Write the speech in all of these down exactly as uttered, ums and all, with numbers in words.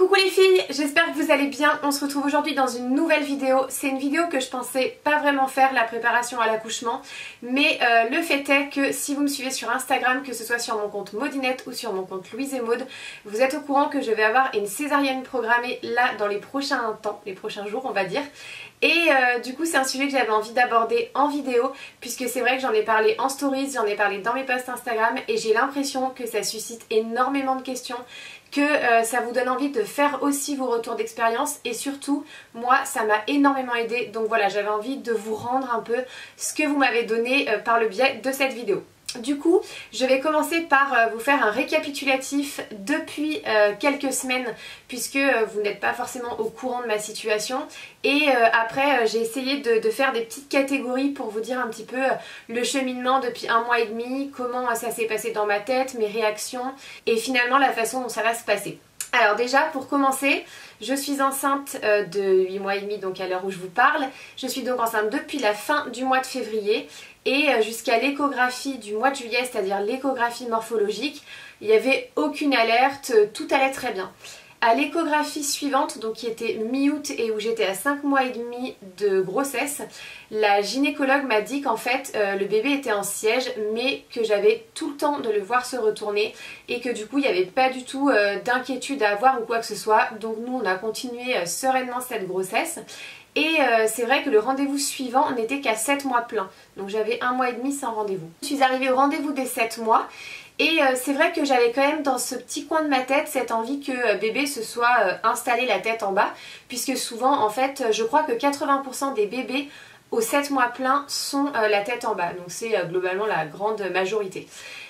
Coucou les filles, j'espère que vous allez bien. On se retrouve aujourd'hui dans une nouvelle vidéo. C'est une vidéo que je pensais pas vraiment faire, la préparation à l'accouchement, mais euh, le fait est que si vous me suivez sur Instagram, que ce soit sur mon compte Maudinette ou sur mon compte Louise et Maud, vous êtes au courant que je vais avoir une césarienne programmée là dans les prochains temps, les prochains jours on va dire. Et euh, du coup c'est un sujet que j'avais envie d'aborder en vidéo, puisque c'est vrai que j'en ai parlé en stories, j'en ai parlé dans mes posts Instagram et j'ai l'impression que ça suscite énormément de questions, que euh, ça vous donne envie de faire aussi vos retours d'expérience et surtout moi ça m'a énormément aidé, donc voilà, j'avais envie de vous rendre un peu ce que vous m'avez donné euh, par le biais de cette vidéo. Du coup, je vais commencer par euh, vous faire un récapitulatif depuis euh, quelques semaines, puisque euh, vous n'êtes pas forcément au courant de ma situation. Et euh, après, euh, j'ai essayé de, de faire des petites catégories pour vous dire un petit peu euh, le cheminement depuis un mois et demi, comment euh, ça s'est passé dans ma tête, mes réactions et finalement la façon dont ça va se passer. Alors déjà, pour commencer, je suis enceinte euh, de huit mois et demi, donc à l'heure où je vous parle. Je suis donc enceinte depuis la fin du mois de février et euh, jusqu'à l'échographie du mois de juillet, c'est-à-dire l'échographie morphologique, il n'y avait aucune alerte, tout allait très bien. À l'échographie suivante, donc qui était mi-août et où j'étais à cinq mois et demi de grossesse, la gynécologue m'a dit qu'en fait euh, le bébé était en siège, mais que j'avais tout le temps de le voir se retourner et que du coup il n'y avait pas du tout euh, d'inquiétude à avoir ou quoi que ce soit. Donc nous on a continué euh, sereinement cette grossesse. Et euh, c'est vrai que le rendez-vous suivant n'était qu'à sept mois pleins, donc j'avais un mois et demi sans rendez-vous. Je suis arrivée au rendez-vous des sept mois et euh, c'est vrai que j'avais quand même dans ce petit coin de ma tête cette envie que euh, bébé se soit euh, installé la tête en bas, puisque souvent en fait je crois que quatre-vingts pour cent des bébés aux sept mois pleins sont euh, la tête en bas, donc c'est euh, globalement la grande majorité.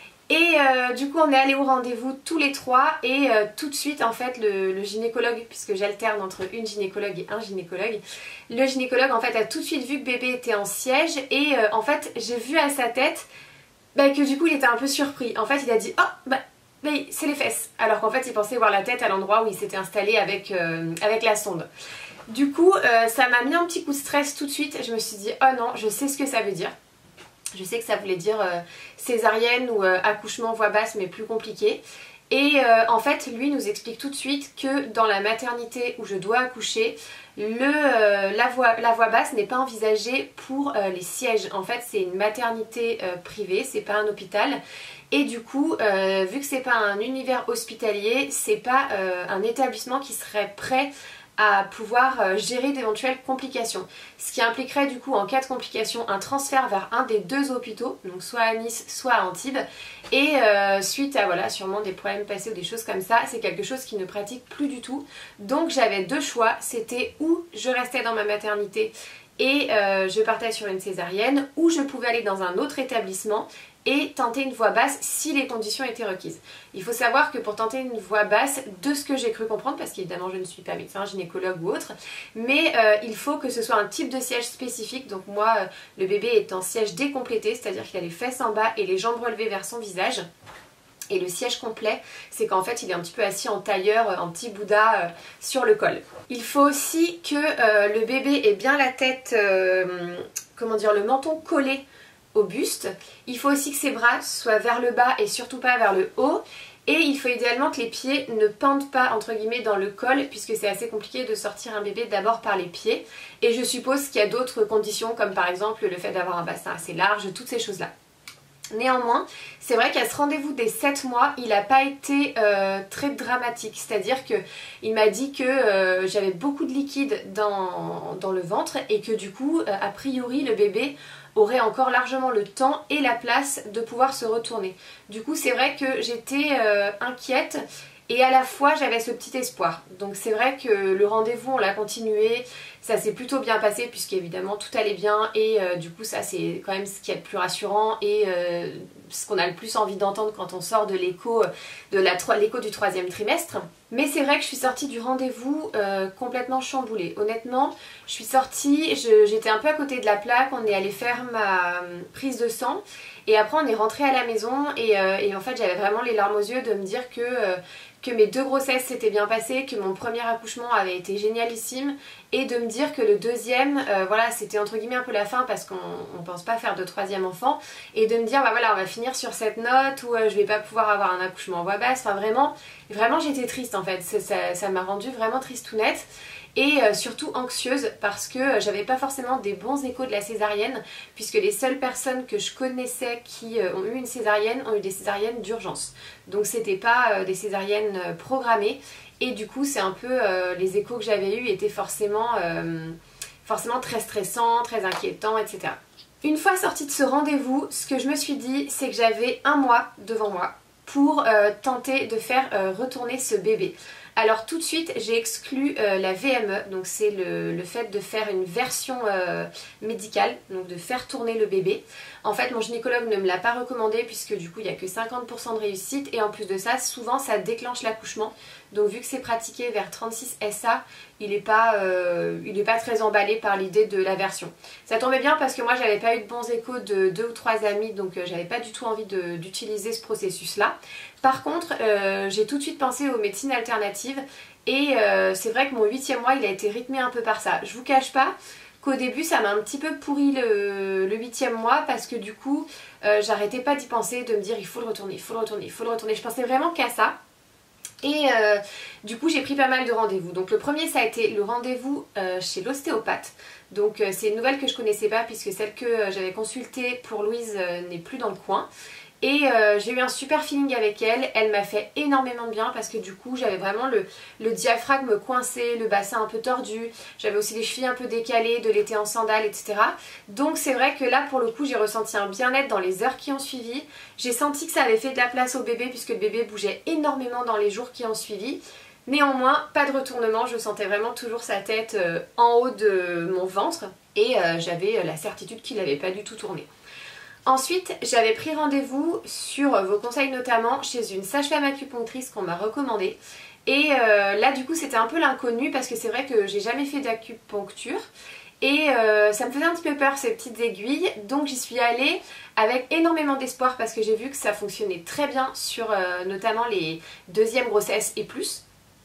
Et euh, du coup on est allé au rendez-vous tous les trois et euh, tout de suite en fait le, le gynécologue, puisque j'alterne entre une gynécologue et un gynécologue, le gynécologue en fait a tout de suite vu que bébé était en siège et euh, en fait j'ai vu à sa tête bah, que du coup il était un peu surpris. En fait il a dit oh bah, bah c'est les fesses, alors qu'en fait il pensait voir la tête à l'endroit où il s'était installé avec, euh, avec la sonde. Du coup euh, ça m'a mis un petit coup de stress tout de suite, je me suis dit oh non, je sais ce que ça veut dire. Je sais que ça voulait dire euh, césarienne ou euh, accouchement voix basse mais plus compliqué. Et euh, en fait lui nous explique tout de suite que dans la maternité où je dois accoucher, le, euh, la, voix, la voix basse n'est pas envisagée pour euh, les sièges. En fait c'est une maternité euh, privée, c'est pas un hôpital. Et du coup, euh, vu que c'est pas un univers hospitalier, c'est pas euh, un établissement qui serait prêt à pouvoir gérer d'éventuelles complications. Ce qui impliquerait du coup en cas de complications un transfert vers un des deux hôpitaux, donc soit à Nice, soit à Antibes. Et euh, suite à voilà sûrement des problèmes passés ou des choses comme ça, c'est quelque chose qui ne pratique plus du tout. Donc j'avais deux choix, c'était ou je restais dans ma maternité et euh, je partais sur une césarienne, ou je pouvais aller dans un autre établissement et tenter une voix basse si les conditions étaient requises. Il faut savoir que pour tenter une voix basse, de ce que j'ai cru comprendre, parce qu'évidemment je ne suis pas médecin, gynécologue ou autre, mais euh, il faut que ce soit un type de siège spécifique. Donc moi, euh, le bébé est en siège décomplété, c'est-à-dire qu'il a les fesses en bas et les jambes relevées vers son visage. Et le siège complet, c'est qu'en fait il est un petit peu assis en tailleur, en petit Bouddha euh, sur le col. Il faut aussi que euh, le bébé ait bien la tête, euh, comment dire, le menton collé au buste. Il faut aussi que ses bras soient vers le bas et surtout pas vers le haut. Et il faut idéalement que les pieds ne pendent pas entre guillemets dans le col, puisque c'est assez compliqué de sortir un bébé d'abord par les pieds. Et je suppose qu'il y a d'autres conditions, comme par exemple le fait d'avoir un bassin assez large, toutes ces choses-là. Néanmoins, c'est vrai qu'à ce rendez-vous des sept mois, il n'a pas été euh, très dramatique, c'est-à-dire qu'il m'a dit que euh, j'avais beaucoup de liquide dans, dans le ventre et que du coup, euh, a priori, le bébé aurait encore largement le temps et la place de pouvoir se retourner. Du coup, c'est vrai que j'étais euh, inquiète et à la fois j'avais ce petit espoir. Donc c'est vrai que le rendez-vous on l'a continué, ça s'est plutôt bien passé puisqu'évidemment tout allait bien et euh, du coup ça c'est quand même ce qui est le plus rassurant et euh, ce qu'on a le plus envie d'entendre quand on sort de l'écho de l'écho du troisième trimestre. Mais c'est vrai que je suis sortie du rendez-vous euh, complètement chamboulée. Honnêtement, je suis sortie, j'étais un peu à côté de la plaque, on est allé faire ma euh, prise de sang et après on est rentré à la maison et, euh, et en fait j'avais vraiment les larmes aux yeux de me dire que euh, que mes deux grossesses s'étaient bien passées, que mon premier accouchement avait été génialissime et de me dire que le deuxième, euh, voilà, c'était entre guillemets un peu la fin parce qu'on ne pense pas faire de troisième enfant, et de me dire bah voilà, on va finir sur cette note où euh, je vais pas pouvoir avoir un accouchement en voix basse. Enfin vraiment, Vraiment j'étais triste en fait, ça m'a rendue vraiment tristounette. Et euh, surtout anxieuse parce que euh, j'avais pas forcément des bons échos de la césarienne, puisque les seules personnes que je connaissais qui euh, ont eu une césarienne ont eu des césariennes d'urgence. Donc c'était pas euh, des césariennes euh, programmées, et du coup c'est un peu euh, les échos que j'avais eus étaient forcément, euh, forcément très stressants, très inquiétants, et cetera. Une fois sortie de ce rendez-vous, ce que je me suis dit, c'est que j'avais un mois devant moi pour euh, tenter de faire euh, retourner ce bébé. Alors tout de suite j'ai exclu euh, la V M E, donc c'est le, le fait de faire une version euh, médicale, donc de faire tourner le bébé. En fait mon gynécologue ne me l'a pas recommandé puisque du coup il n'y a que cinquante pour cent de réussite, et en plus de ça souvent ça déclenche l'accouchement. Donc vu que c'est pratiqué vers trente-six S A, il n'est pas, euh, il est pas très emballé par l'idée de la version. Ça tombait bien parce que moi j'avais pas eu de bons échos de deux ou trois amis, donc euh, j'avais pas du tout envie d'utiliser ce processus là. Par contre euh, j'ai tout de suite pensé aux médecines alternatives, et euh, c'est vrai que mon huitième mois il a été rythmé un peu par ça. Je vous cache pas qu'au début ça m'a un petit peu pourri le, le huitième mois, parce que du coup euh, j'arrêtais pas d'y penser, de me dire il faut le retourner, il faut le retourner, il faut le retourner. Je pensais vraiment qu'à ça. Et euh, du coup j'ai pris pas mal de rendez-vous. Donc le premier ça a été le rendez-vous euh, chez l'ostéopathe. Donc euh, c'est une nouvelle que je connaissais pas puisque celle que euh, j'avais consultée pour Louise euh, n'est plus dans le coin. Et euh, j'ai eu un super feeling avec elle, elle m'a fait énormément de bien parce que du coup j'avais vraiment le, le diaphragme coincé, le bassin un peu tordu, j'avais aussi les chevilles un peu décalées de l'été en sandales, et cetera. Donc c'est vrai que là pour le coup j'ai ressenti un bien-être dans les heures qui ont suivi. J'ai senti que ça avait fait de la place au bébé puisque le bébé bougeait énormément dans les jours qui ont suivi. Néanmoins, pas de retournement, je sentais vraiment toujours sa tête euh, en haut de mon ventre, et euh, j'avais la certitude qu'il n'avait pas du tout tourné. Ensuite, j'avais pris rendez-vous sur vos conseils notamment chez une sage-femme acupunctrice qu'on m'a recommandée. Et euh, là du coup c'était un peu l'inconnu parce que c'est vrai que j'ai jamais fait d'acupuncture. Et euh, ça me faisait un petit peu peur ces petites aiguilles, donc j'y suis allée avec énormément d'espoir parce que j'ai vu que ça fonctionnait très bien sur euh, notamment les deuxièmes grossesses et plus.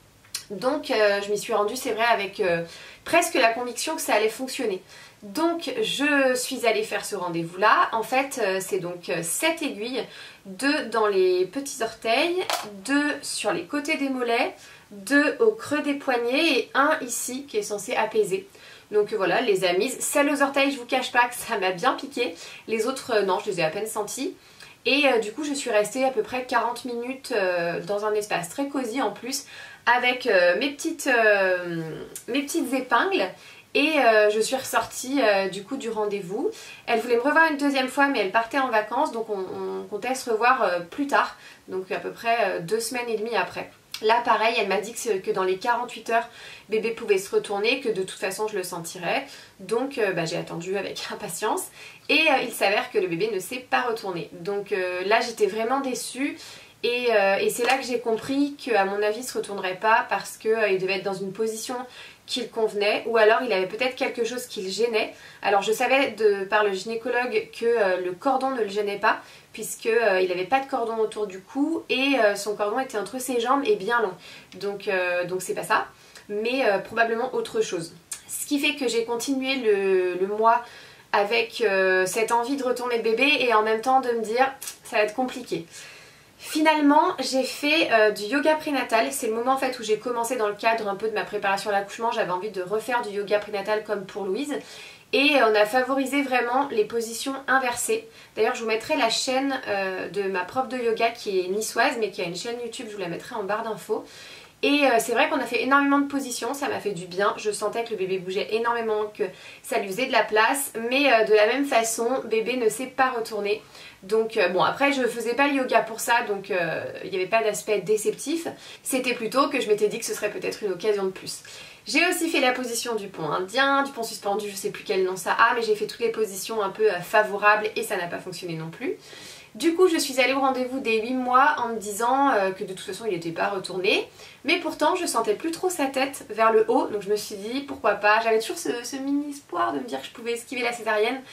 Donc euh, je m'y suis rendue, c'est vrai, avec euh, presque la conviction que ça allait fonctionner. Donc je suis allée faire ce rendez-vous là. En fait euh, c'est donc sept aiguilles, deux dans les petits orteils, deux sur les côtés des mollets, deux au creux des poignets et un ici qui est censé apaiser. Donc voilà, les amis, celle aux orteils je vous cache pas que ça m'a bien piqué, les autres euh, non, je les ai à peine senties. Et euh, du coup je suis restée à peu près quarante minutes euh, dans un espace très cosy en plus, avec euh, mes, petites, euh, mes petites épingles. Et euh, je suis ressortie euh, du coup du rendez-vous. Elle voulait me revoir une deuxième fois mais elle partait en vacances, donc on, on comptait se revoir euh, plus tard, donc à peu près euh, deux semaines et demie après. Là pareil, elle m'a dit que, que dans les quarante-huit heures bébé pouvait se retourner, que de toute façon je le sentirais. Donc euh, bah, j'ai attendu avec impatience et euh, il s'avère que le bébé ne s'est pas retourné. Donc euh, là j'étais vraiment déçue. Et, euh, et c'est là que j'ai compris qu'à mon avis il ne se retournerait pas parce qu'il euh, devait être dans une position qu'il convenait, ou alors il avait peut-être quelque chose qui le gênait. Alors je savais de par le gynécologue que euh, le cordon ne le gênait pas puisque euh, il n'avait pas de cordon autour du cou et euh, son cordon était entre ses jambes et bien long. Donc euh, donc c'est pas ça, mais euh, probablement autre chose. Ce qui fait que j'ai continué le, le mois avec euh, cette envie de retourner le bébé et en même temps de me dire ça va être compliqué. Finalement j'ai fait euh, du yoga prénatal, c'est le moment en fait où j'ai commencé dans le cadre un peu de ma préparation à l'accouchement, j'avais envie de refaire du yoga prénatal comme pour Louise. Et on a favorisé vraiment les positions inversées. D'ailleurs je vous mettrai la chaîne euh, de ma prof de yoga qui est niçoise mais qui a une chaîne YouTube, je vous la mettrai en barre d'infos. Et euh, c'est vrai qu'on a fait énormément de positions, ça m'a fait du bien, je sentais que le bébé bougeait énormément, que ça lui faisait de la place, mais euh, de la même façon, bébé ne s'est pas retourné. Donc euh, bon, après je faisais pas le yoga pour ça, donc euh, il n'y avait pas d'aspect déceptif, c'était plutôt que je m'étais dit que ce serait peut-être une occasion de plus. J'ai aussi fait la position du pont indien, du pont suspendu, je sais plus quel nom ça a, mais j'ai fait toutes les positions un peu euh, favorables et ça n'a pas fonctionné non plus. Du coup je suis allée au rendez-vous des huit mois en me disant euh, que de toute façon il n'était pas retourné. Mais pourtant je sentais plus trop sa tête vers le haut, donc je me suis dit pourquoi pas. J'avais toujours ce, ce mini espoir de me dire que je pouvais esquiver la césarienne.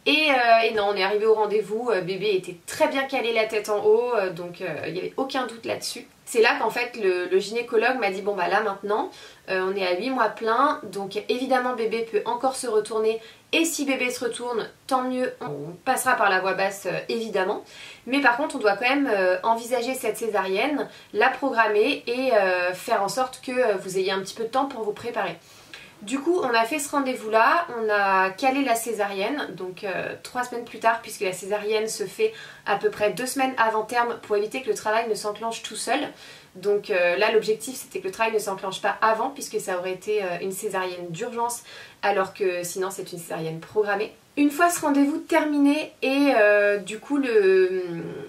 Et, euh, et non, on est arrivé au rendez-vous, euh, bébé était très bien calé la tête en haut, euh, donc il euh, n'y avait aucun doute là-dessus. C'est là qu'en fait le, le gynécologue m'a dit bon bah là maintenant euh, on est à huit mois plein, donc évidemment bébé peut encore se retourner, et si bébé se retourne tant mieux, on passera par la voie basse euh, évidemment, mais par contre on doit quand même euh, envisager cette césarienne, la programmer et euh, faire en sorte que euh, vous ayez un petit peu de temps pour vous préparer. Du coup on a fait ce rendez-vous là, on a calé la césarienne, donc euh, trois semaines plus tard, puisque la césarienne se fait à peu près deux semaines avant terme pour éviter que le travail ne s'enclenche tout seul. Donc euh, là l'objectif c'était que le travail ne s'enclenche pas avant, puisque ça aurait été euh, une césarienne d'urgence, alors que sinon c'est une césarienne programmée. Une fois ce rendez-vous terminé et euh, du coup le,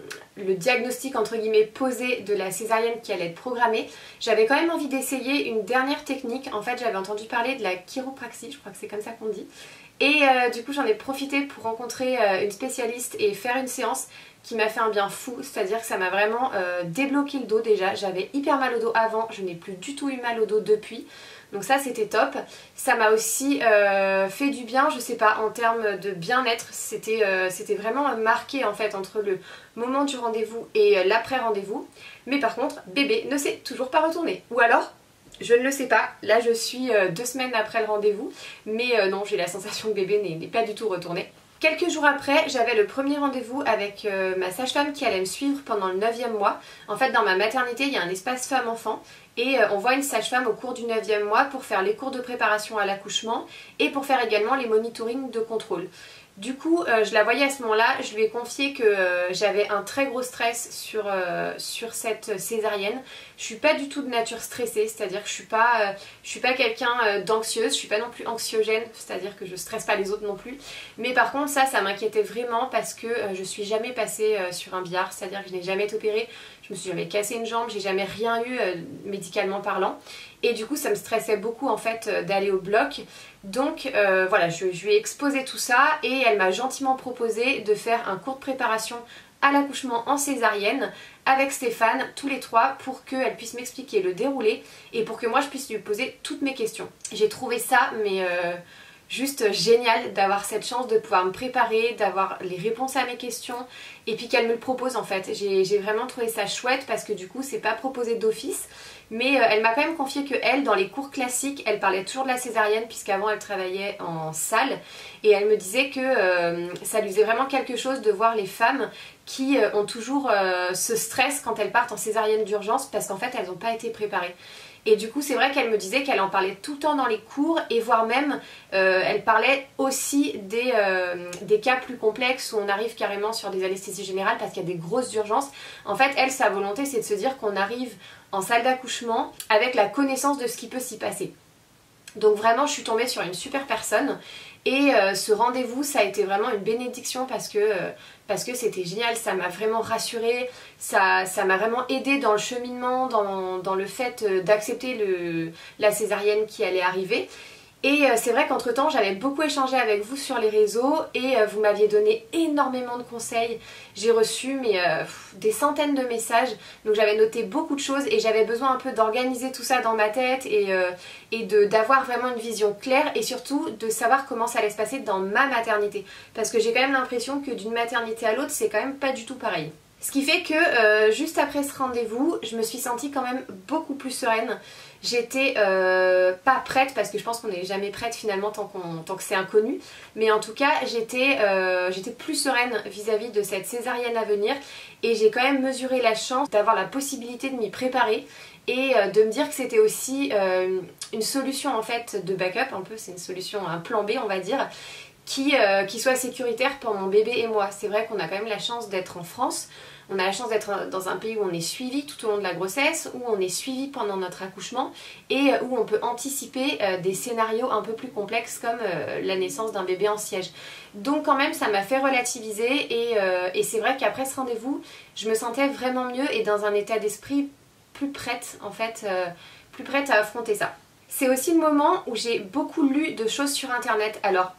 le diagnostic entre guillemets posé de la césarienne qui allait être programmée, j'avais quand même envie d'essayer une dernière technique. En fait j'avais entendu parler de la chiropraxie, je crois que c'est comme ça qu'on dit, et euh, du coup j'en ai profité pour rencontrer euh, une spécialiste et faire une séance qui m'a fait un bien fou, c'est-à-dire que ça m'a vraiment euh, débloqué le dos déjà. J'avais hyper mal au dos avant, je n'ai plus du tout eu mal au dos depuis, donc ça c'était top. Ça m'a aussi euh, fait du bien, je sais pas, en termes de bien-être, c'était euh, c'était vraiment marqué en fait entre le moment du rendez-vous et euh, l'après-rendez-vous. Mais par contre, bébé ne s'est toujours pas retourné, ou alors je ne le sais pas, là je suis euh, deux semaines après le rendez-vous, mais euh, non, j'ai la sensation que bébé n'est pas du tout retourné. Quelques jours après, j'avais le premier rendez-vous avec euh, ma sage-femme qui allait me suivre pendant le neuvième mois. En fait, dans ma maternité, il y a un espace femme-enfant et euh, on voit une sage-femme au cours du neuvième mois pour faire les cours de préparation à l'accouchement et pour faire également les monitorings de contrôle. Du coup, euh, je la voyais à ce moment-là, je lui ai confié que euh, j'avais un très gros stress sur, euh, sur cette césarienne. Je suis pas du tout de nature stressée, c'est-à-dire que je suis pas, euh, je suis pas quelqu'un euh, d'anxieuse, je suis pas non plus anxiogène, c'est-à-dire que je stresse pas les autres non plus. Mais par contre ça, ça m'inquiétait vraiment parce que euh, je suis jamais passée euh, sur un billard, c'est-à-dire que je n'ai jamais été opérée, je me suis jamais cassé une jambe, j'ai jamais rien eu euh, médicalement parlant. Et du coup ça me stressait beaucoup en fait euh, d'aller au bloc. Donc euh, voilà, je, je lui ai exposé tout ça et elle m'a gentiment proposé de faire un cours de préparation à l'accouchement en césarienne avec Stéphane, tous les trois, pour qu'elle puisse m'expliquer le déroulé et pour que moi je puisse lui poser toutes mes questions. J'ai trouvé ça mais euh, juste génial d'avoir cette chance de pouvoir me préparer, d'avoir les réponses à mes questions et puis qu'elle me le propose en fait. J'ai vraiment trouvé ça chouette parce que du coup c'est pas proposé d'office, mais euh, elle m'a quand même confié que elle, dans les cours classiques, elle parlait toujours de la césarienne puisqu'avant elle travaillait en salle et elle me disait que euh, ça lui faisait vraiment quelque chose de voir les femmes qui euh, ont toujours euh, ce stress quand elles partent en césarienne d'urgence parce qu'en fait elles n'ont pas été préparées. Et du coup c'est vrai qu'elle me disait qu'elle en parlait tout le temps dans les cours et voire même euh, elle parlait aussi des, euh, des cas plus complexes où on arrive carrément sur des anesthésies générales parce qu'il y a des grosses urgences. En fait elle, sa volonté c'est de se dire qu'on arrive en salle d'accouchement avec la connaissance de ce qui peut s'y passer. Donc vraiment je suis tombée sur une super personne et euh, ce rendez-vous ça a été vraiment une bénédiction parce que euh, parce que c'était génial, ça m'a vraiment rassurée, ça ça m'a vraiment aidée dans le cheminement, dans, dans le fait euh, d'accepter le la césarienne qui allait arriver. Et euh, c'est vrai qu'entre temps j'avais beaucoup échangé avec vous sur les réseaux et euh, vous m'aviez donné énormément de conseils. J'ai reçu mais, euh, pff, des centaines de messages, donc j'avais noté beaucoup de choses et j'avais besoin un peu d'organiser tout ça dans ma tête et, euh, et d'avoir vraiment une vision claire et surtout de savoir comment ça allait se passer dans ma maternité. Parce que j'ai quand même l'impression que d'une maternité à l'autre c'est quand même pas du tout pareil. Ce qui fait que euh, juste après ce rendez-vous, je me suis sentie quand même beaucoup plus sereine. J'étais euh, pas prête parce que je pense qu'on n'est jamais prête finalement tant, qu'on, tant que c'est inconnu. Mais en tout cas, j'étais euh, j'étais plus sereine vis-à-vis de cette césarienne à venir. Et j'ai quand même mesuré la chance d'avoir la possibilité de m'y préparer et euh, de me dire que c'était aussi euh, une solution en fait de backup, un peu c'est une solution, un plan B on va dire, qui, euh, qui soit sécuritaire pour mon bébé et moi. C'est vrai qu'on a quand même la chance d'être en France. On a la chance d'être dans un pays où on est suivi tout au long de la grossesse, où on est suivi pendant notre accouchement et où on peut anticiper euh, des scénarios un peu plus complexes comme euh, la naissance d'un bébé en siège. Donc quand même ça m'a fait relativiser et, euh, et c'est vrai qu'après ce rendez-vous je me sentais vraiment mieux et dans un état d'esprit plus prête en fait, euh, plus prête à affronter ça. C'est aussi le moment où j'ai beaucoup lu de choses sur internet. Alors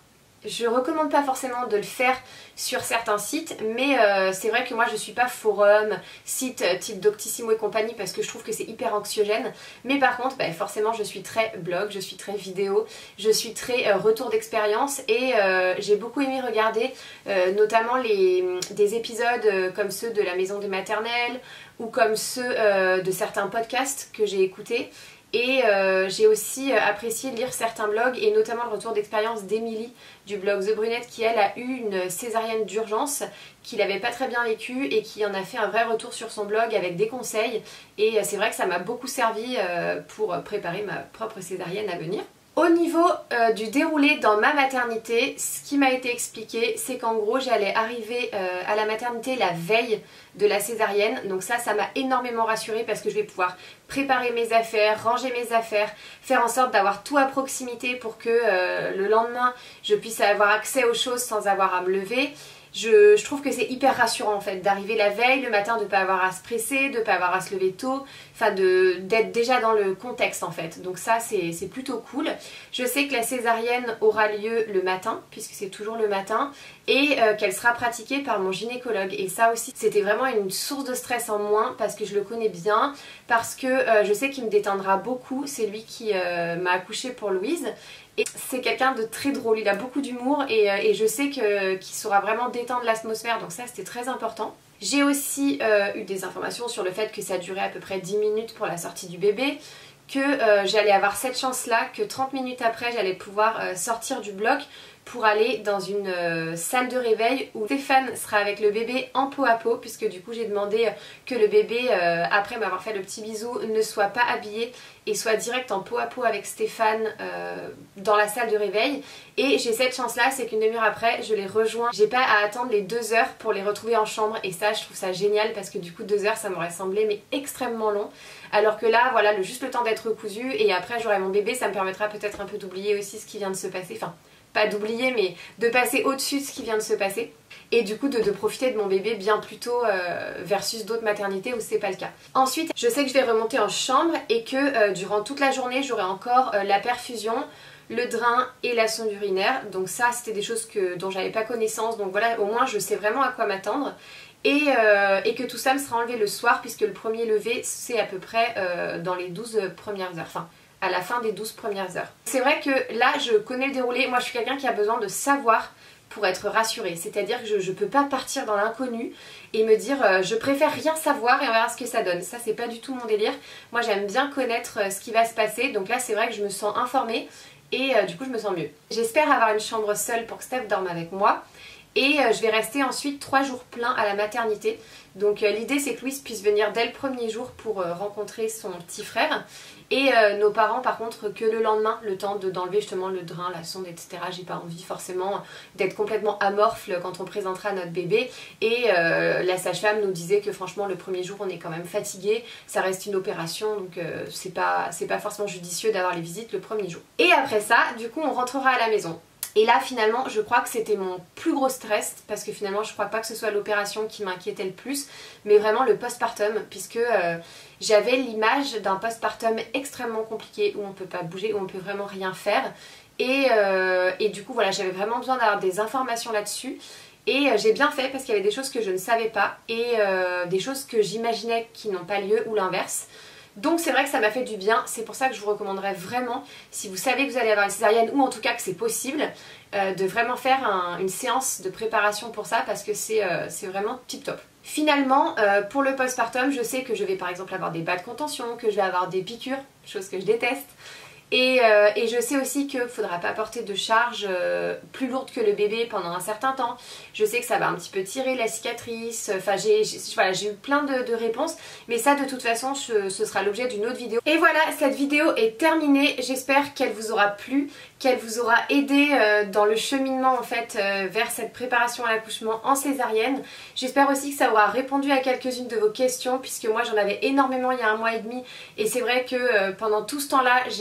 Je recommande pas forcément de le faire sur certains sites, mais euh, c'est vrai que moi je suis pas forum, site euh, type Doctissimo et compagnie parce que je trouve que c'est hyper anxiogène. Mais par contre, bah, forcément je suis très blog, je suis très vidéo, je suis très euh, retour d'expérience et euh, j'ai beaucoup aimé regarder euh, notamment les, des épisodes euh, comme ceux de la maison des maternelles ou comme ceux euh, de certains podcasts que j'ai écoutés. Et euh, j'ai aussi apprécié lire certains blogs et notamment le retour d'expérience d'Emilie du blog The Brunette qui elle a eu une césarienne d'urgence, qui l'avait pas très bien vécue et qui en a fait un vrai retour sur son blog avec des conseils. Et c'est vrai que ça m'a beaucoup servi euh, pour préparer ma propre césarienne à venir. Au niveau euh, du déroulé dans ma maternité, ce qui m'a été expliqué, c'est qu'en gros j'allais arriver euh, à la maternité la veille de la césarienne. Donc ça, ça m'a énormément rassurée parce que je vais pouvoir préparer mes affaires, ranger mes affaires, faire en sorte d'avoir tout à proximité pour que euh, le lendemain je puisse avoir accès aux choses sans avoir à me lever. Je, je trouve que c'est hyper rassurant en fait d'arriver la veille, le matin, de ne pas avoir à se presser, de ne pas avoir à se lever tôt, enfin d'être déjà dans le contexte en fait. Donc ça c'est plutôt cool. Je sais que la césarienne aura lieu le matin, puisque c'est toujours le matin, et euh, qu'elle sera pratiquée par mon gynécologue. Et ça aussi c'était vraiment une source de stress en moins parce que je le connais bien, parce que euh, je sais qu'il me détendra beaucoup. C'est lui qui euh, m'a accouchée pour Louise. Et c'est quelqu'un de très drôle, il a beaucoup d'humour et, euh, et je sais que, qu'il saura vraiment détendre l'atmosphère, donc ça c'était très important. J'ai aussi euh, eu des informations sur le fait que ça durait à peu près dix minutes pour la sortie du bébé, que euh, j'allais avoir cette chance là, que trente minutes après j'allais pouvoir euh, sortir du bloc pour aller dans une euh, salle de réveil où Stéphane sera avec le bébé en peau à peau, puisque du coup j'ai demandé que le bébé, euh, après m'avoir fait le petit bisou, ne soit pas habillé et soit direct en peau à peau avec Stéphane euh, dans la salle de réveil. Et j'ai cette chance là, c'est qu'une demi-heure après je les rejoins, j'ai pas à attendre les deux heures pour les retrouver en chambre, et ça je trouve ça génial parce que du coup deux heures ça m'aurait semblé mais extrêmement long, alors que là voilà, le, juste le temps d'être cousu et après j'aurai mon bébé, ça me permettra peut-être un peu d'oublier aussi ce qui vient de se passer, enfin pas d'oublier mais de passer au-dessus de ce qui vient de se passer et du coup de, de profiter de mon bébé bien plus tôt euh, versus d'autres maternités où c'est pas le cas. Ensuite je sais que je vais remonter en chambre et que euh, durant toute la journée j'aurai encore euh, la perfusion, le drain et la sonde urinaire, donc ça c'était des choses que, dont j'avais pas connaissance, donc voilà, au moins je sais vraiment à quoi m'attendre. Et, euh, et que tout ça me sera enlevé le soir puisque le premier lever c'est à peu près euh, dans les douze premières heures, enfin à la fin des douze premières heures. C'est vrai que là je connais le déroulé, moi je suis quelqu'un qui a besoin de savoir pour être rassurée, c'est-à-dire que je ne peux pas partir dans l'inconnu et me dire euh, je préfère rien savoir et on verra ce que ça donne. Ça c'est pas du tout mon délire, moi j'aime bien connaître euh, ce qui va se passer, donc là c'est vrai que je me sens informée et euh, du coup je me sens mieux. J'espère avoir une chambre seule pour que Steph dorme avec moi. Et euh, je vais rester ensuite trois jours pleins à la maternité. Donc euh, l'idée c'est que Louise puisse venir dès le premier jour pour euh, rencontrer son petit frère. Et euh, nos parents par contre que le lendemain, le temps d'enlever justement le drain, la sonde, et cetera. J'ai pas envie forcément d'être complètement amorphe quand on présentera notre bébé. Et euh, la sage-femme nous disait que franchement le premier jour on est quand même fatigué, ça reste une opération, donc euh, c'est pas, c'est pas forcément judicieux d'avoir les visites le premier jour. Et après ça, du coup on rentrera à la maison. Et là finalement je crois que c'était mon plus gros stress, parce que finalement je crois pas que ce soit l'opération qui m'inquiétait le plus, mais vraiment le postpartum, puisque euh, j'avais l'image d'un postpartum extrêmement compliqué où on peut pas bouger, où on peut vraiment rien faire. Et, euh, et du coup voilà, j'avais vraiment besoin d'avoir des informations là-dessus. Et euh, j'ai bien fait parce qu'il y avait des choses que je ne savais pas et euh, des choses que j'imaginais qui n'ont pas lieu ou l'inverse. Donc c'est vrai que ça m'a fait du bien, c'est pour ça que je vous recommanderais vraiment, si vous savez que vous allez avoir une césarienne ou en tout cas que c'est possible, euh, de vraiment faire un, une séance de préparation pour ça, parce que c'est euh, c'est vraiment tip top. Finalement, euh, pour le postpartum, je sais que je vais par exemple avoir des bas de contention, que je vais avoir des piqûres, chose que je déteste. Et, euh, et je sais aussi qu'il ne faudra pas porter de charge euh, plus lourde que le bébé pendant un certain temps. Je sais que ça va un petit peu tirer la cicatrice, enfin j'ai voilà, j'ai eu plein de, de réponses, mais ça de toute façon je, ce sera l'objet d'une autre vidéo. Et voilà, cette vidéo est terminée, j'espère qu'elle vous aura plu, qu'elle vous aura aidé euh, dans le cheminement en fait euh, vers cette préparation à l'accouchement en césarienne. J'espère aussi que ça aura répondu à quelques-unes de vos questions, puisque moi j'en avais énormément il y a un mois et demi, et c'est vrai que euh, pendant tout ce temps là j'ai fait en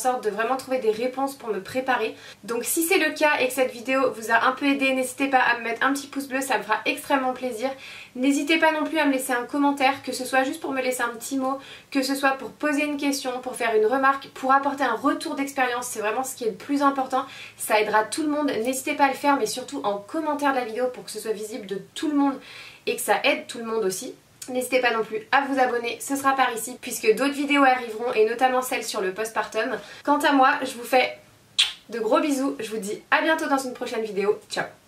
sorte de vraiment trouver des réponses pour me préparer. Donc si c'est le cas et que cette vidéo vous a un peu aidé, n'hésitez pas à me mettre un petit pouce bleu, ça me fera extrêmement plaisir. N'hésitez pas non plus à me laisser un commentaire, que ce soit juste pour me laisser un petit mot, que ce soit pour poser une question, pour faire une remarque, pour apporter un retour d'expérience, c'est vraiment ce qui est le plus important. Ça aidera tout le monde, n'hésitez pas à le faire, mais surtout en commentaire de la vidéo pour que ce soit visible de tout le monde et que ça aide tout le monde aussi. N'hésitez pas non plus à vous abonner, ce sera par ici puisque d'autres vidéos arriveront et notamment celle sur le postpartum. Quant à moi, je vous fais de gros bisous, je vous dis à bientôt dans une prochaine vidéo, ciao.